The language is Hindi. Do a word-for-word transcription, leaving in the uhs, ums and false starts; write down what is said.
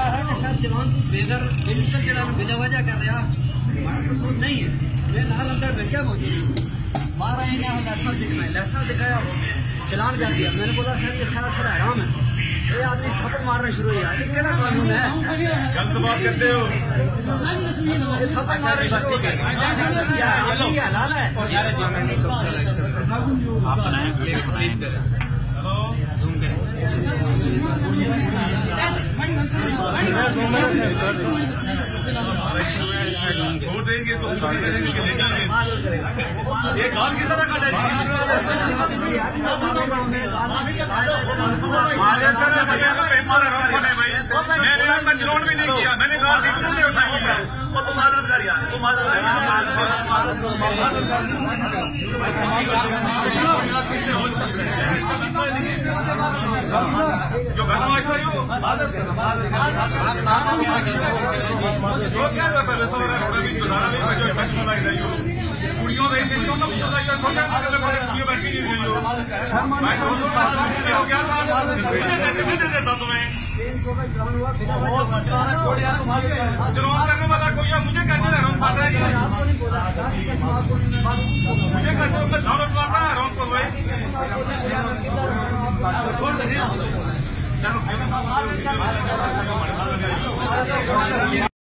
है कि सर जवान तू बेगर बिल्कुल जरा बिना वजह कर रहा हमारा कसूर नहीं है। मैं नाल अंदर भेजा मुझे बारह ही ना लाइसेंस दिखाया लाइसेंस दिखाया चलान कर दिया। मैंने बोला सर ये सारा सर हराम है। ये आदमी थप्पड़ मारना शुरू हो गया। इसके ना कानून है गलत बात करते हो। ये थप्पड़ मारना शुरू हो गया। ये हलाल है। जूम करें छोड़ देंगे तो ये गाल किस तरह काटा मैंने मैं चलोन भी नहीं किया। मैंने कहा सीट नहीं उठाई है और तुम माजरत कर यार तुम जो गलत कुड़ियों नहीं शिक्षकों को सोचा सोचा कुड़ियों बैठी नहीं गई हो मैं हो क्या देता तुम्हें चलोन करने वाला कोई है मुझे कहते हैं रोन पाता है मुझे कहते हो मैं धौलत मारता है रोन को भाई छोड़ दे